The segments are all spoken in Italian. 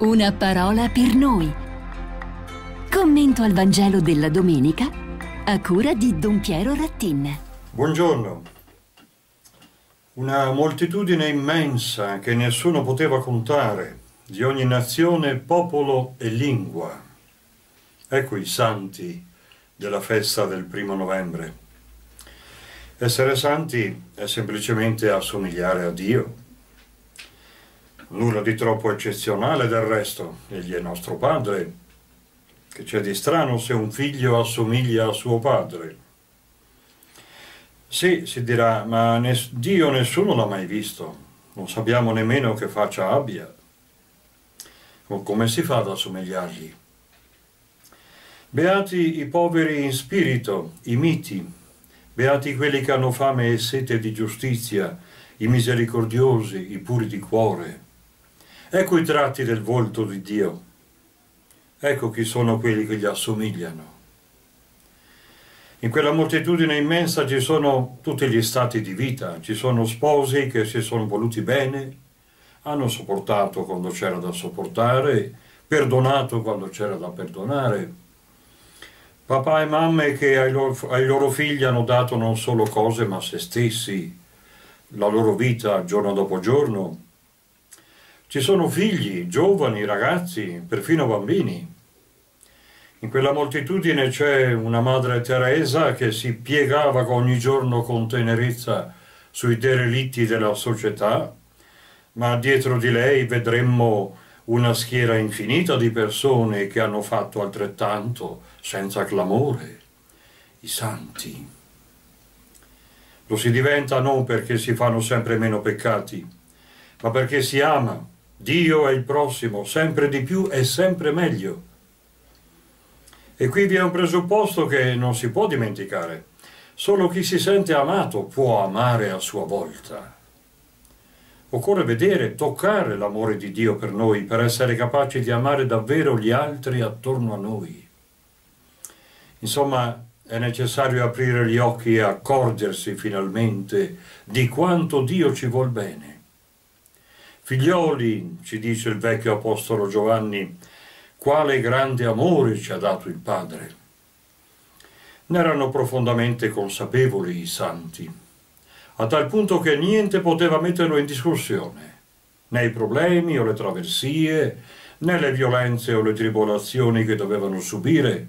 Una parola per noi. Commento al Vangelo della domenica a cura di Don Piero Rattin. Buongiorno. Una moltitudine immensa che nessuno poteva contare, di ogni nazione, popolo e lingua. Ecco i santi della festa del 1° novembre. Essere santi è semplicemente assomigliare a Dio. Nulla di troppo eccezionale del resto, egli è nostro Padre. Che c'è di strano se un figlio assomiglia a suo padre? Sì, si dirà, ma Dio nessuno l'ha mai visto, non sappiamo nemmeno che faccia abbia. Come si fa ad assomigliargli? Beati i poveri in spirito, i miti, beati quelli che hanno fame e sete di giustizia, i misericordiosi, i puri di cuore. Ecco i tratti del volto di Dio. Ecco chi sono quelli che gli assomigliano. In quella moltitudine immensa ci sono tutti gli stati di vita, ci sono sposi che si sono voluti bene, hanno sopportato quando c'era da sopportare, perdonato quando c'era da perdonare, papà e mamme che ai loro figli hanno dato non solo cose ma se stessi, la loro vita giorno dopo giorno. Ci sono figli, giovani, ragazzi, perfino bambini. In quella moltitudine c'è una Madre Teresa che si piegava ogni giorno con tenerezza sui derelitti della società, ma dietro di lei vedremmo una schiera infinita di persone che hanno fatto altrettanto senza clamore, i santi. Lo si diventa non perché si fanno sempre meno peccati, ma perché si ama Dio e il prossimo sempre di più e sempre meglio. E qui vi è un presupposto che non si può dimenticare. Solo chi si sente amato può amare a sua volta. Occorre vedere, toccare l'amore di Dio per noi, per essere capaci di amare davvero gli altri attorno a noi. Insomma, è necessario aprire gli occhi e accorgersi finalmente di quanto Dio ci vuol bene. Figlioli, ci dice il vecchio apostolo Giovanni, quale grande amore ci ha dato il Padre. Ne erano profondamente consapevoli i santi, a tal punto che niente poteva metterlo in discussione, né i problemi o le traversie, né le violenze o le tribolazioni che dovevano subire.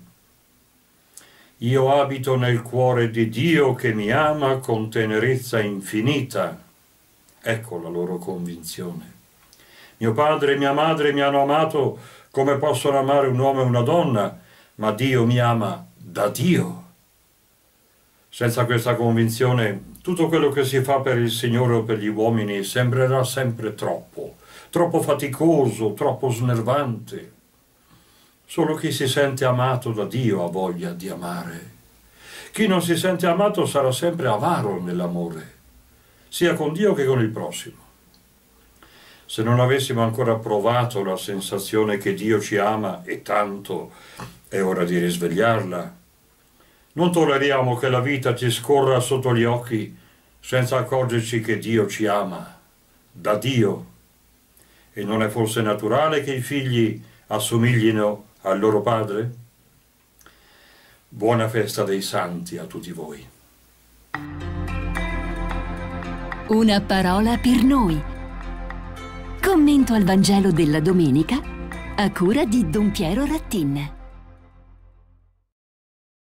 Io abito nel cuore di Dio che mi ama con tenerezza infinita. Ecco la loro convinzione. Mio padre e mia madre mi hanno amato come possono amare un uomo e una donna, ma Dio mi ama da Dio. Senza questa convinzione, tutto quello che si fa per il Signore o per gli uomini sembrerà sempre troppo faticoso, troppo snervante. Solo chi si sente amato da Dio ha voglia di amare. Chi non si sente amato sarà sempre avaro nell'amore, sia con Dio che con il prossimo. Se non avessimo ancora provato la sensazione che Dio ci ama e tanto, è ora di risvegliarla. Non tolleriamo che la vita ci scorra sotto gli occhi senza accorgerci che Dio ci ama, da Dio. E non è forse naturale che i figli assomiglino al loro padre? Buona festa dei santi a tutti voi. Una parola per noi. Commento al Vangelo della domenica a cura di Don Piero Rattin.